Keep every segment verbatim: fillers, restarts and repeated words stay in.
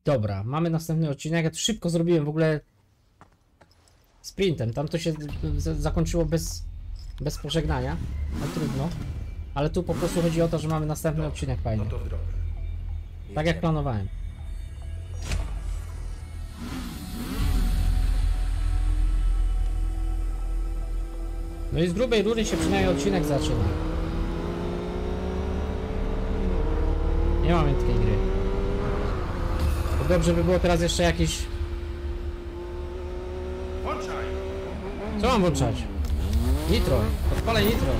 Dobra, mamy następny odcinek. Ja to szybko zrobiłem w ogóle sprintem. Tam to się zakończyło bez, bez pożegnania. No trudno. Ale tu po prostu chodzi o to, że mamy następny Dobrze, odcinek fajny. No to w drogę. Tak jak planowałem. No i z grubej rury się przynajmniej odcinek zaczyna. Nie mam takiej gry. To dobrze by było teraz jeszcze jakiś... Włączaj! Co mam włączać? Nitro. Odpalaj nitro.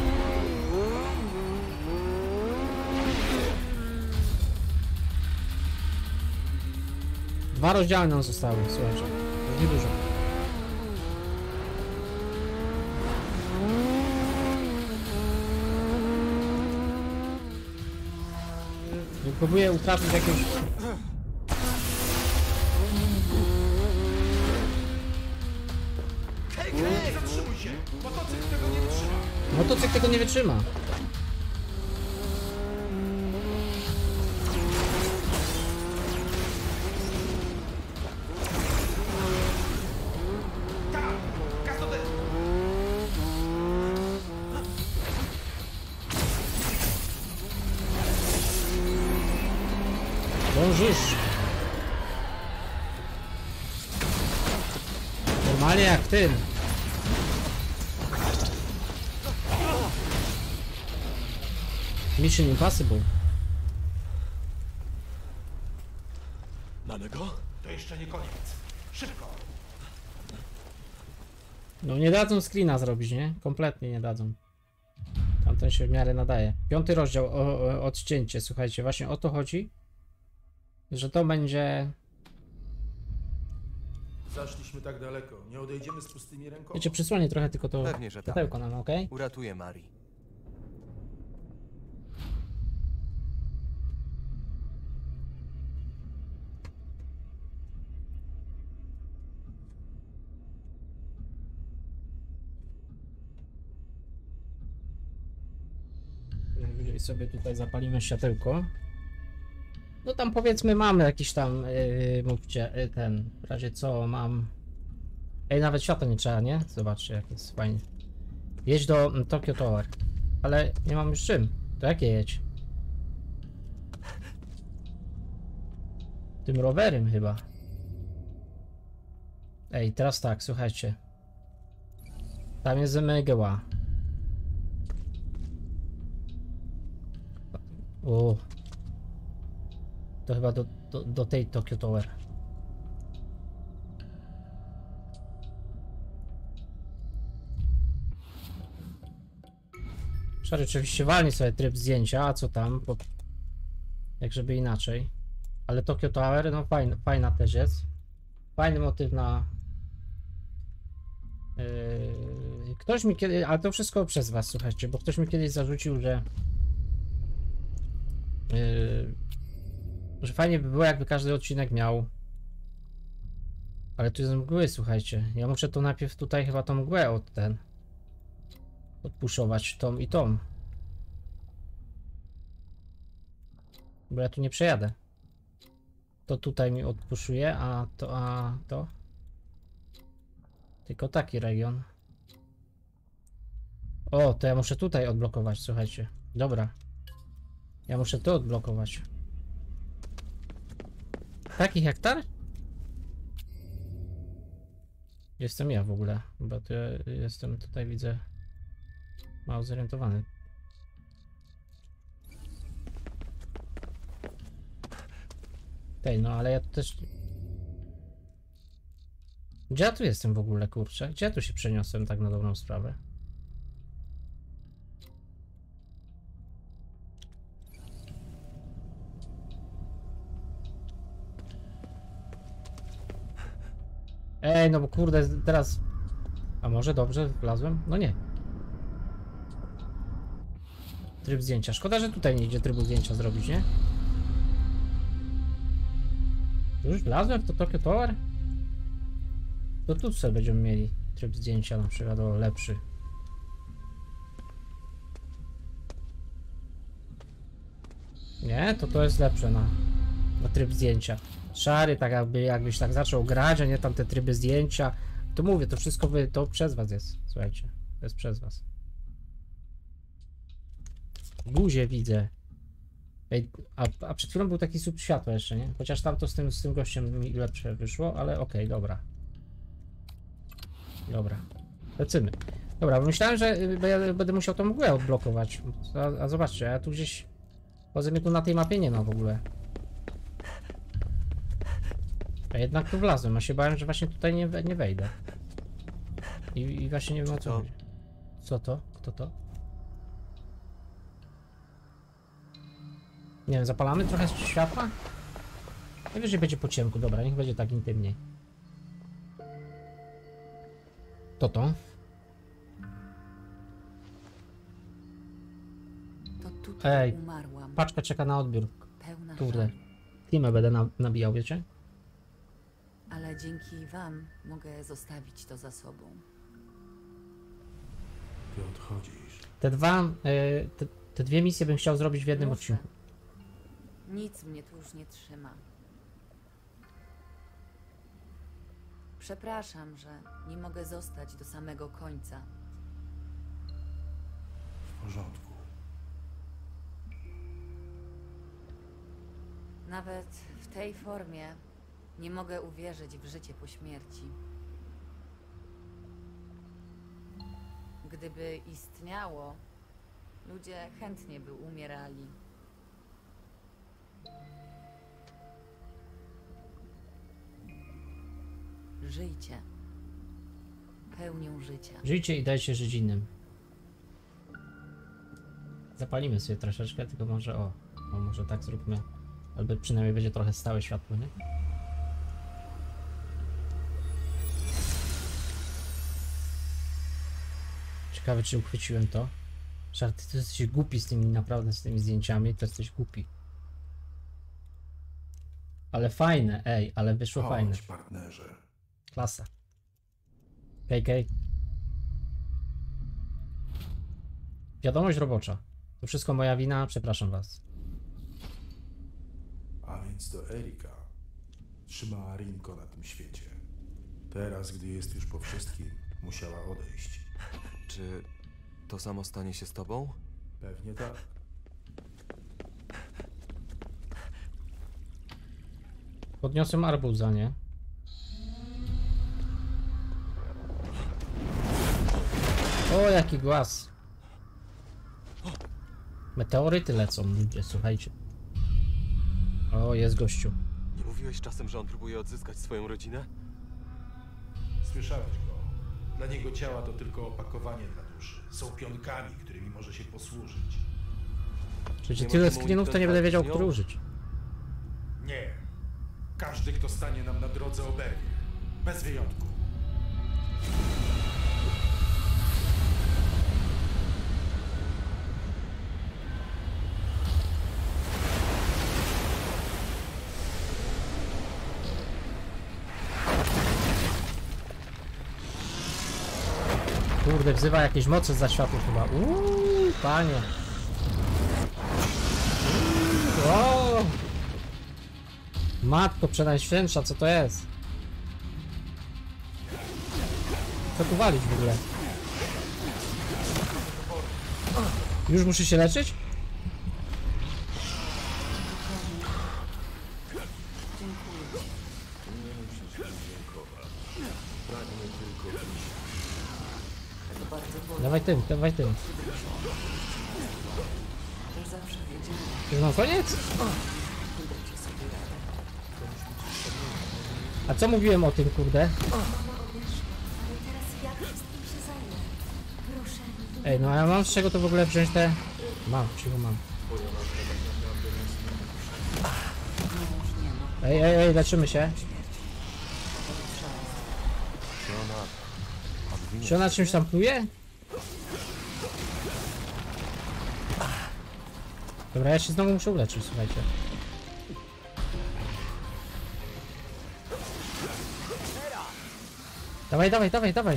Dwa rozdziały nam zostały, słuchajcie. To niedużo. Próbuję utrafić jakieś... Hej, hej! Zatrzymuj się! Motocykl tego nie wytrzyma! Motocykl tego nie wytrzyma. Tak! Gaz do deku! Dążysz. Normalnie jak ty. Mission Impossible. Mamy go? To jeszcze nie koniec. Szybko! No nie dadzą screena zrobić, nie? Kompletnie nie dadzą. Tamten się w miarę nadaje. Piąty rozdział, o, o, odcięcie. Słuchajcie, właśnie o to chodzi, że to będzie... Zaszliśmy tak daleko. Nie odejdziemy z pustymi rękoma. Wiecie, przysłonię trochę tylko to Pewnie, że tak. światełko nam, okej? Uratuję Mari. Jeżeli sobie tutaj zapalimy światełko. No tam powiedzmy mamy jakiś tam, yy, mówcie, yy, ten, w razie co mam... Ej, nawet światła nie trzeba, nie? Zobaczcie jak jest fajnie. Jedź do mm, Tokyo Tower. Ale nie mam już czym. To jakie jedź? Tym rowerem chyba. Ej, teraz tak, słuchajcie. Tam jest Megeła. O. To chyba do, do, do tej Tokyo Tower. Szary, oczywiście walnie sobie tryb zdjęcia, a co tam? Bo... Jak żeby inaczej. Ale Tokyo Tower, no fajna, fajna też jest. Fajny motyw na... Yy... Ktoś mi kiedyś... Ale to wszystko przez was, słuchajcie, bo ktoś mi kiedyś zarzucił, że... Yy... Że fajnie by było, jakby każdy odcinek miał. Ale tu jest mgły, słuchajcie. Ja muszę to najpierw tutaj chyba tą mgłę od ten... Odpuszować tą i tą. Bo ja tu nie przejadę. To tutaj mi odpuszuje, a to, a to. Tylko taki region. O, to ja muszę tutaj odblokować, słuchajcie. Dobra. Ja muszę to odblokować. Taki hektar? Jestem ja w ogóle, bo to ja jestem tutaj, widzę, mało zorientowany. Tej, no ale ja tu też... Gdzie ja tu jestem w ogóle, kurczę? Gdzie ja tu się przeniosłem tak na dobrą sprawę? Ej, no bo kurde, teraz... A może dobrze wlazłem? No nie. Tryb zdjęcia. Szkoda, że tutaj nie idzie trybu zdjęcia zrobić, nie? Już wlazłem w to Tokyo Tower? To tu sobie będziemy mieli tryb zdjęcia, na przykład o lepszy. Nie, to to jest lepsze na, na tryb zdjęcia. Szary, tak jakby, jakbyś tak zaczął grać, a nie tam te tryby zdjęcia. To mówię, to wszystko wy, to przez was jest, słuchajcie. To jest przez was. Buzie widzę. Ej, a, a przed chwilą był taki słup światła jeszcze, nie? Chociaż tam to z tym, z tym gościem mi lepsze wyszło, ale okej, okay, dobra. Dobra. Lecimy. Dobra, bo myślałem, że ja będę musiał tą mgłę odblokować. A, a zobaczcie, ja tu gdzieś... Poza mnie tu na tej mapie nie ma w ogóle. A jednak tu wlazłem, a się bałem, że właśnie tutaj nie, nie wejdę. I, I właśnie nie wiem o co chodzi. Co to? Kto to? Nie wiem, zapalamy trochę światła? Najwyżej będzie po ciemku, dobra, niech będzie tak intymniej. To to? To tutaj Ej, umarłam. paczka czeka na odbiór. Pełna Kurde. żalu. Klimę będę na, nabijał, wiecie? Ale dzięki wam mogę zostawić to za sobą. Ty odchodzisz. Te dwa, y, te, te dwie misje bym chciał zrobić w jednym Muszę. odcinku. Nic mnie tu już nie trzyma. Przepraszam, że nie mogę zostać do samego końca. W porządku. Nawet w tej formie nie mogę uwierzyć w życie po śmierci. Gdyby istniało, ludzie chętnie by umierali. Żyjcie pełnią życia. Żyjcie i dajcie żyć innym. Zapalimy sobie troszeczkę, tylko może o, o może tak zróbmy. Albo przynajmniej będzie trochę stałe światło, nie? Ciekawe, czy uchwyciłem to. Żarty, ty jesteś głupi z tymi, naprawdę z tymi zdjęciami, to jesteś głupi. Ale fajne, ej, ale wyszło fajne. Chodź, partnerze. Klasa. K K. Wiadomość robocza. To wszystko moja wina, przepraszam was. A więc to Erika trzymała Rinko na tym świecie. Teraz, gdy jest już po wszystkim, musiała odejść. Czy to samo stanie się z tobą? Pewnie tak. Podniosłem arbuza, nie? O, jaki głaz. Meteoryty lecą, ludzie, słuchajcie. O, jest gościu. Nie mówiłeś czasem, że on próbuje odzyskać swoją rodzinę? Słyszałeś go. Dla niego ciała to tylko opakowanie dla duszy. Są pionkami, którymi może się posłużyć. Przecież Nie tyle możemy skrinów, to nie będę uniknąć wiedział, walki z który nią? użyć. Nie. Każdy, kto stanie nam na drodze, oberwie. Bez wyjątku. Kurde, wzywa jakieś moce za światło chyba. Uuu, panie. O! Matko Przenajświętsza, co to jest? Co tu walić w ogóle? Już muszę się leczyć? Dawaj tym, dawaj tym. Już mam koniec? A co mówiłem o tym, kurde? Ej, no a ja mam z czego to w ogóle wziąć te... Mam, czego mam. Ej, ej, ej, leczymy się. Czy ona... odwinie Czy ona się? czymś tam pluje? Dobra, ja się znowu muszę uleczyć, słuchajcie. Dawaj, dawaj, dawaj, dawaj.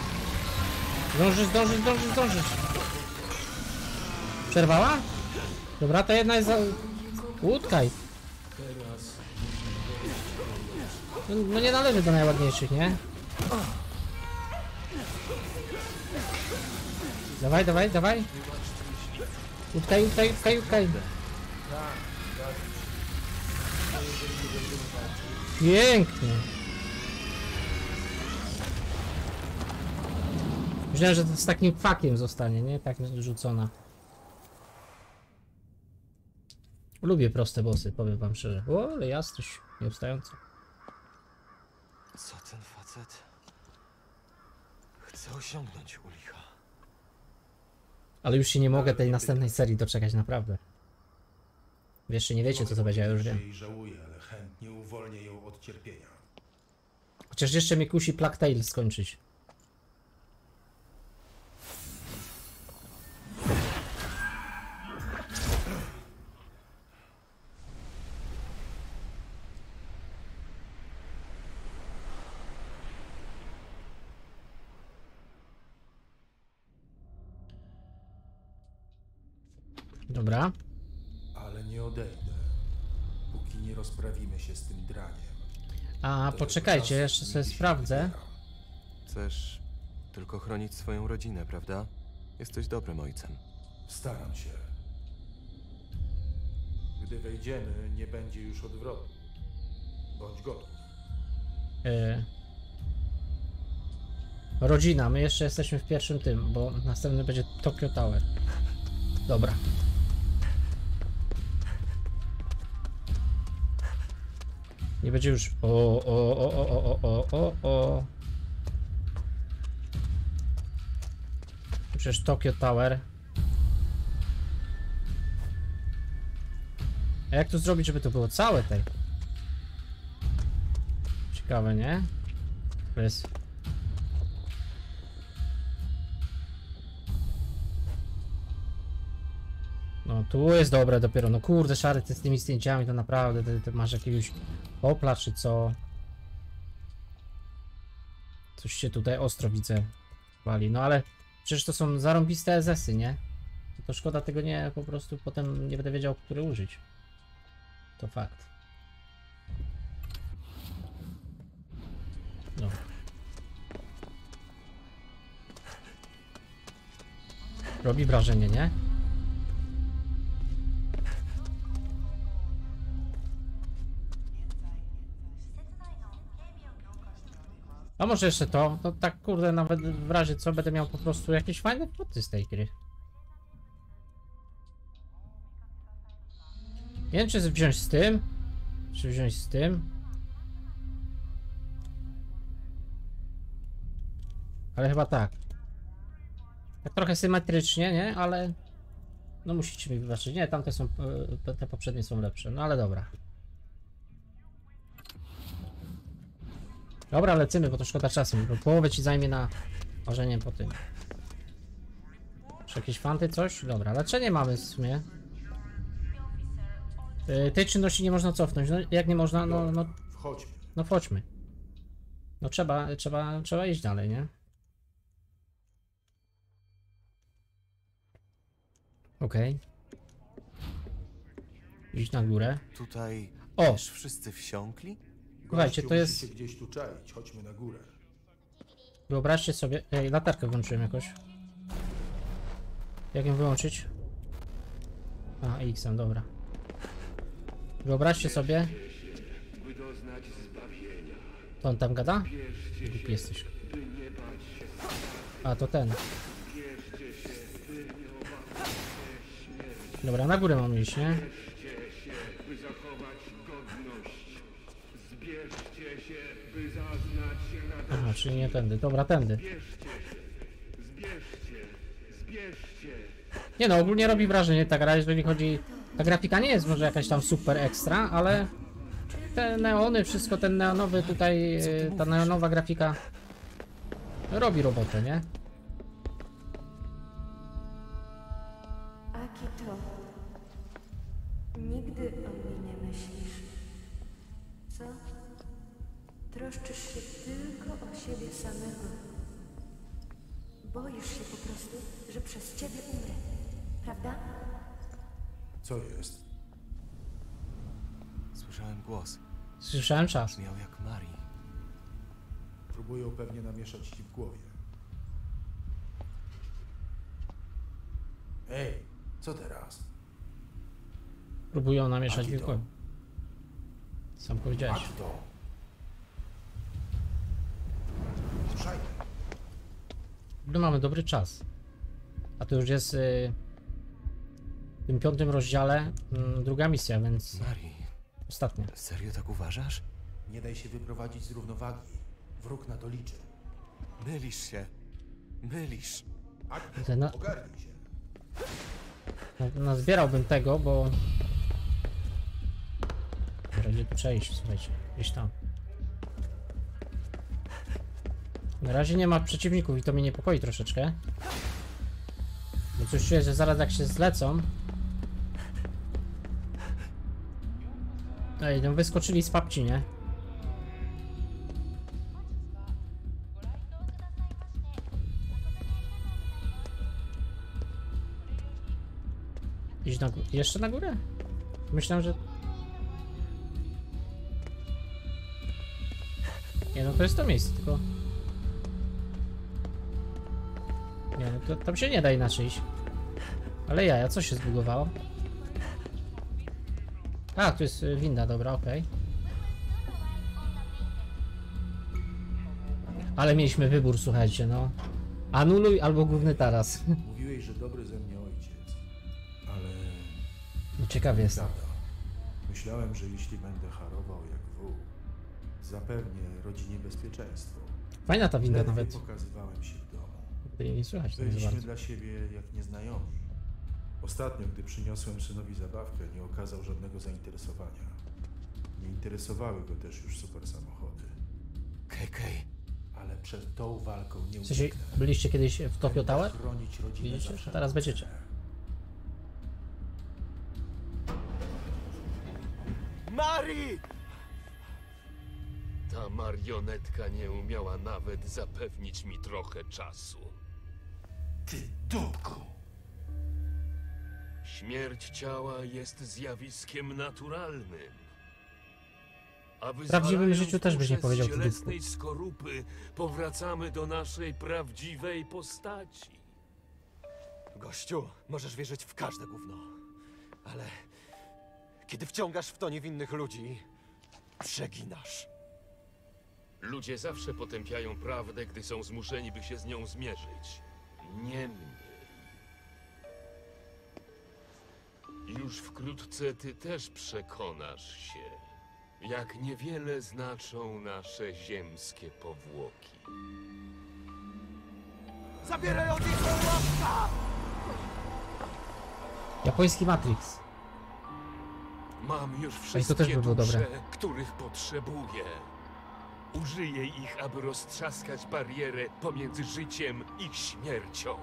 Zdążysz, zdążysz, zdążysz, zdążysz. Przerwała? Dobra, to jedna jest za... Łódkaj. No, no nie należy do najładniejszych, nie? Dawaj, dawaj, dawaj. Łódkaj, łódkaj, łódkaj, łódkaj. Pięknie. Myślałem, że to z takim fakiem zostanie, nie? Tak rzucona. Lubię proste bossy, powiem wam szczerze. O, ale jasność nieustająca. Co ten facet chce osiągnąć u licha? Ale już się nie mogę tej następnej serii doczekać, naprawdę. Wy jeszcze nie wiecie, co to będzie, ja już wiem. Jej żałuję, ale chętnie uwolnię ją od cierpienia. Chociaż jeszcze mnie kusi Plague Tale skończyć. Dobra. Ale nie odejdę, póki nie rozprawimy się z tym draniem. A, Do poczekajcie, tego jeszcze czasu sobie nigdy się sprawdzę. nie wybieram. Chcesz tylko chronić swoją rodzinę, prawda? Jesteś dobrym ojcem. Staram się. Gdy wejdziemy, nie będzie już odwrotu. Bądź gotów. Yy. Rodzina, my jeszcze jesteśmy w pierwszym tym, bo następny będzie Tokyo Tower. Dobra. Nie będzie już... O, o, o, o, o, o, o, o. Przecież Tokyo Tower. A jak to zrobić, żeby to było całe tej? Ciekawe, nie? Bez... No tu jest dobre dopiero, no kurde szary, ty z tymi zdjęciami to naprawdę, ty, ty masz jakiegoś popla czy co? Coś się tutaj ostro widzę wali, no ale przecież to są zarąbiste es esy, nie? To szkoda tego nie, po prostu potem nie będę wiedział, który użyć. To fakt. No. Robi wrażenie, nie? A może jeszcze to? No tak kurde, nawet w razie co będę miał po prostu jakieś fajne foty z tej gry. Nie wiem, czy wziąć z tym, czy wziąć z tym. Ale chyba tak. Tak trochę symetrycznie, nie? Ale... No musicie mi wybaczyć. Nie, tamte są... Te poprzednie są lepsze. No ale dobra. Dobra, lecimy, bo to szkoda czasu. Bo połowę ci zajmie na marzenie po tym. Czy jakieś fanty, coś? Dobra, leczenie mamy w sumie. Yy, tej czynności nie można cofnąć. No jak nie można, no... No, Wchodźmy. no wchodźmy. No trzeba, trzeba, trzeba iść dalej, nie? Okej. Iść na górę. Tutaj O! też wszyscy wsiąkli? Słuchajcie, Gościu to jest- musi się gdzieś tu czaić. Chodźmy na górę. Wyobraźcie sobie... Ej, latarkę włączyłem jakoś. Jak ją wyłączyć? A, X-em, dobra. Wyobraźcie sobie... To on tam gada? Głupi jesteś. A, to ten. Dobra, na górę mam iść, nie? by zachować godność. Zbierzcie się, by zaznać radości. Aha, czyli nie tędy. Dobra, tędy. Zbierzcie się, zbierzcie, zbierzcie. Nie no, ogólnie robi wrażenie ta gra, jeżeli chodzi... Ta grafika nie jest może jakaś tam super ekstra, ale... Te neony, wszystko ten neonowy tutaj... e, Ta neonowa grafika... Robi robotę, nie? Akito, nigdy o mnie nie myślisz. Co? Troszczysz się tylko o siebie samego. Boisz się po prostu, że przez ciebie umrę, prawda? Co Co jest? Słyszałem głos. Słyszałem czas. Brzmiał jak Marii. Próbują pewnie namieszać ci w głowie. Ej, co teraz? Próbują namieszać Akito. wilkowi. Sam powiedziałeś. Patrz to! Ruszajmy. No mamy dobry czas. A to już jest y, w tym piątym rozdziale y, druga misja, więc Marii, ostatnia. serio tak uważasz? Nie daj się wyprowadzić z równowagi. Wróg na to liczy. Mylisz się. Mylisz. Te na- Ogarnij się. No, nazbierałbym tego, bo będzie tu przejść, słuchajcie, gdzieś tam. Na razie nie ma przeciwników i to mnie niepokoi troszeczkę. Bo coś czuję, że zaraz jak się zlecą. Ej, no wyskoczyli z papci, nie? Iść na górę. Jeszcze na górę? Myślałem, że... Nie, no to jest to miejsce, tylko... Nie, no to tam się nie da inaczej iść. Ale jaja, co się zbugowało? A, tu jest y, winda, dobra, okej. Ale mieliśmy wybór, słuchajcie, no. Anuluj albo główny taras. Mówiłeś, że dobry ze mnie ojciec. Ale... No ciekawie jest. Prawda. Myślałem, że jeśli będę harował jak wół, zapewnię rodzinie bezpieczeństwo. Fajna ta winda Ledwie nawet. pokazywałem się w domu. Tutaj nie słychać tego za Byliśmy bardzo. dla siebie jak nieznajomi. Ostatnio, gdy przyniosłem synowi zabawkę, nie okazał żadnego zainteresowania. Nie interesowały go też już super samochody. Kej, Kej. Ale przed tą walką nie W sensie, ucieknę. byliście kiedyś w Tokyo Będę Tower? chronić rodzinę Widzicie? za wszelką Teraz będziecie. cenę. Marii! Ta marionetka nie umiała nawet zapewnić mi trochę czasu. Ty dupku! Śmierć ciała jest zjawiskiem naturalnym. A W prawdziwym wyzwalając życiu też byś nie duszę powiedział z ty cielesnej skorupy, powracamy do naszej prawdziwej postaci. Gościu, możesz wierzyć w każde gówno. Ale kiedy wciągasz w to niewinnych ludzi, przeginasz. Ludzie zawsze potępiają prawdę, gdy są zmuszeni, by się z nią zmierzyć. Nie mnie. Już wkrótce ty też przekonasz się, jak niewiele znaczą nasze ziemskie powłoki. Zabieraj od nich łapka! Japoński Matrix. Mam już Ej, to wszystkie też by było dusze, dobre. których potrzebuję. Użyję ich, aby roztrzaskać barierę pomiędzy życiem i śmiercią.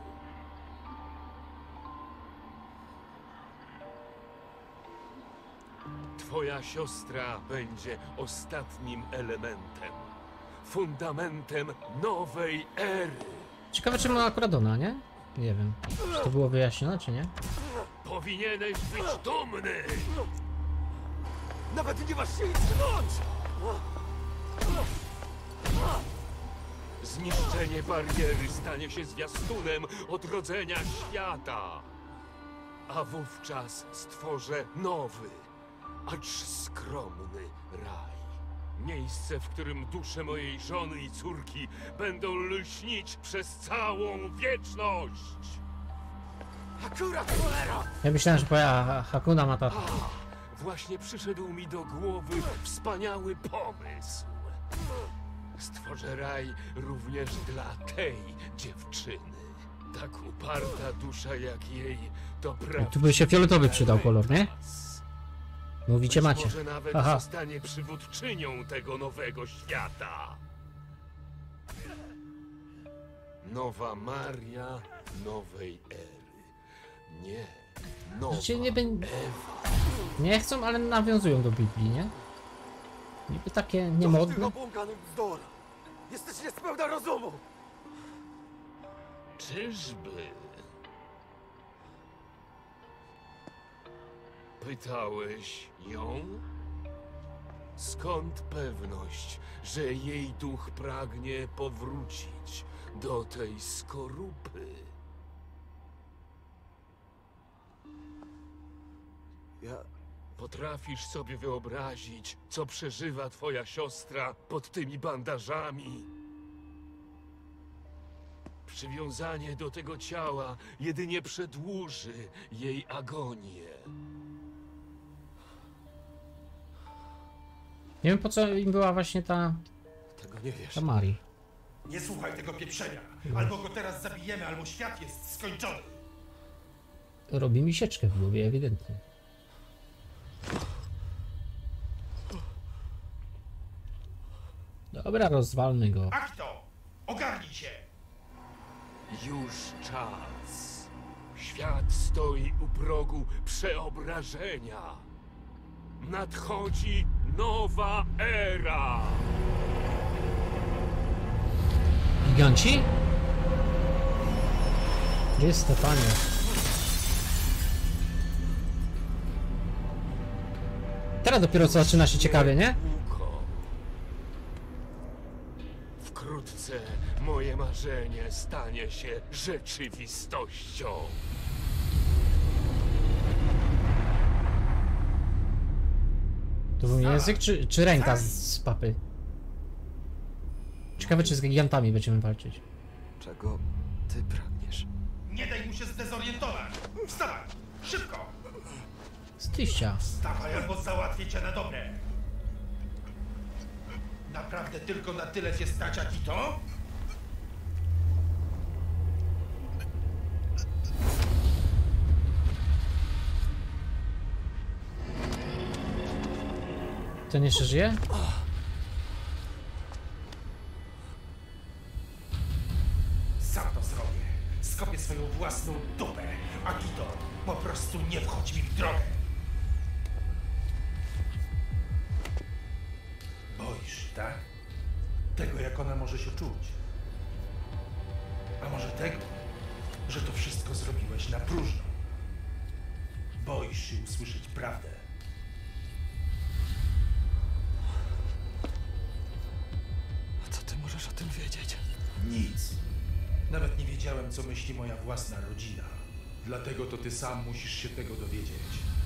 Twoja siostra będzie ostatnim elementem, fundamentem nowej ery. Ciekawe, czemu akurat ona, nie? Nie wiem. Czy to było wyjaśnione, czy nie? Powinieneś być dumny! Nawet nie masz się ich tknąć! Zniszczenie bariery stanie się zwiastunem odrodzenia świata. A wówczas stworzę nowy, acz skromny raj. Miejsce, w którym dusze mojej żony i córki będą lśnić przez całą wieczność. Akurat, cholera! Ja myślałem, że powie ha Hakuna Matata. Właśnie przyszedł mi do głowy wspaniały pomysł. Stworzę raj również dla tej dziewczyny. Tak uparta dusza jak jej to prawda. Tu by się fioletowy przydał kolor, nie? Mówicie macie. Może nawet Aha. zostanie przywódczynią tego nowego świata. Nowa Maria nowej ery. Nie, nowa Znaczy nie będzie... Ewa. Nie chcą, ale nawiązują do Biblii, nie? Niby takie Dość tych niemodne. obłąkanych bzdur! Jesteś niespełna rozumu! Czyżby? Pytałeś ją? Skąd pewność, że jej duch pragnie powrócić do tej skorupy? Ja... Potrafisz sobie wyobrazić, co przeżywa twoja siostra pod tymi bandażami? Przywiązanie do tego ciała jedynie przedłuży jej agonię. Nie wiem po co im była właśnie ta... Tego nie wiesz. ta Mari. Nie słuchaj tego pieprzenia. Albo go teraz zabijemy, albo świat jest skończony. Robi mi sieczkę w głowie, ewidentnie. Dobra, rozwalmy go. Akto! Ogarnij się! Już czas. Świat stoi u progu przeobrażenia. Nadchodzi nowa era. Giganci? Chryste, panie. Teraz dopiero co zaczyna się ciekawie, nie? Łuko. Wkrótce moje marzenie stanie się rzeczywistością. To był język czy, czy ręka z, z papy? Ciekawe czy z gigantami będziemy walczyć. Czego ty pragniesz? Nie daj mu się zdezorientować! Wstawaj! Szybko! Z tyścia. Wstawaj, albo załatwię cię na dobre! Naprawdę tylko na tyle cię stać, Akito? Ten jeszcze żyje? Sam to zrobię. Skopię swoją własną dupę. Akito, po prostu nie wchodź mi w drogę. Boisz, tak? Tego, jak ona może się czuć. A może tego, że to wszystko zrobiłeś na próżno. Boisz się usłyszeć prawdę. A co ty możesz o tym wiedzieć? Nic. Nawet nie wiedziałem, co myśli moja własna rodzina. Dlatego to ty sam musisz się tego dowiedzieć.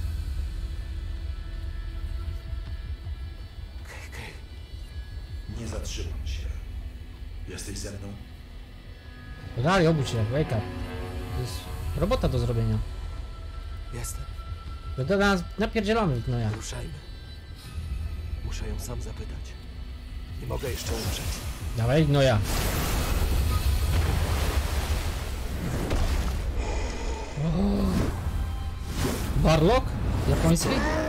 Kej, Nie zatrzymam się. Jesteś ze mną? Dalej, obudź się, wake up. To jest robota do zrobienia. jestem. To do nas napierdzielamy, no ja. Ruszajmy. Muszę ją sam zapytać. Nie mogę jeszcze umrzeć. Dawaj, no ja. Warlock? Japoński?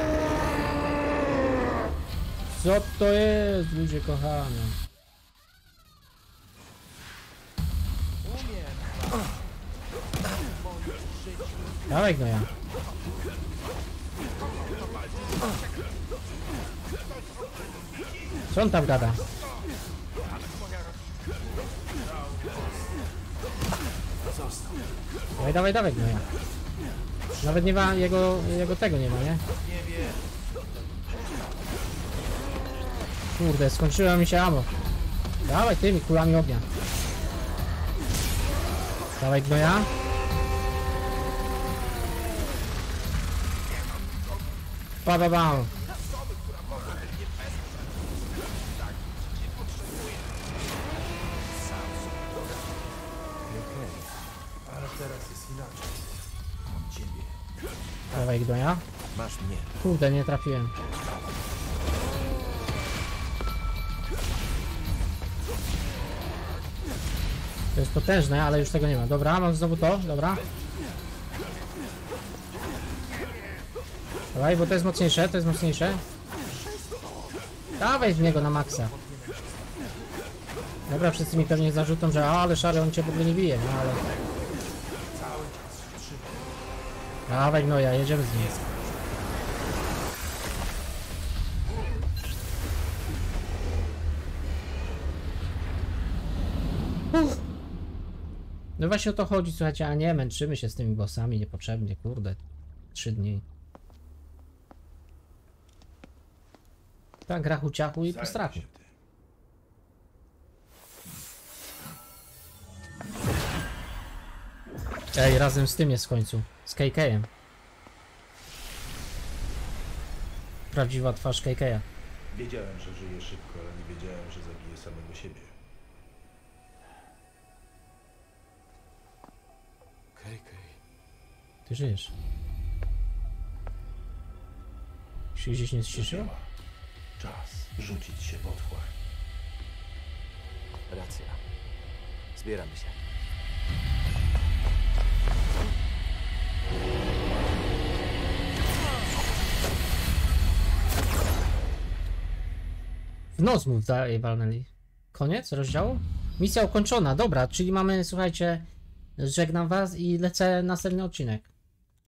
Co to jest, ludzie kochani? Dawaj, no ja. Co on tam gada? Dawaj, dawaj, dawaj, no ja. Nawet nie ma jego, jego tego nie ma, nie? Kurde, skończyło mi się ammo. Dawaj tymi kulami ognia. Dawaj, gnoja. Pa, ba, ba. Ale teraz jest inaczej. Mam ciebie. Dawaj, gnoja. Masz mnie. Kurde, nie trafiłem. To jest potężne, ale już tego nie ma. Dobra, mam znowu to, dobra. Dawaj, bo to jest mocniejsze, to jest mocniejsze. Dawaj w niego na maksa. Dobra, wszyscy mi pewnie zarzucą, że a, ale szary, on cię w ogóle nie bije, no ale... Dawaj, no ja, jedziemy z nim. Uff. No właśnie o to chodzi, słuchajcie, a nie, męczymy się z tymi bossami niepotrzebnie, kurde. Trzy dni. Tak, grachu ciachu i Zajmij po strachu. się tym. Ej, razem z tym jest w końcu. Z K K-em. Prawdziwa twarz K K-a. Wiedziałem, że żyje szybko, ale nie wiedziałem, że zabije samego siebie. Kej, Kej. Ty żyjesz. Się gdzieś nie zciszyło? Nie ma. Czas rzucić się w otchłań. Racja. Zbieramy się. W nos mu dalej walnęli. Koniec rozdziału? Misja ukończona, dobra, czyli mamy, słuchajcie, żegnam was i lecę następny odcinek.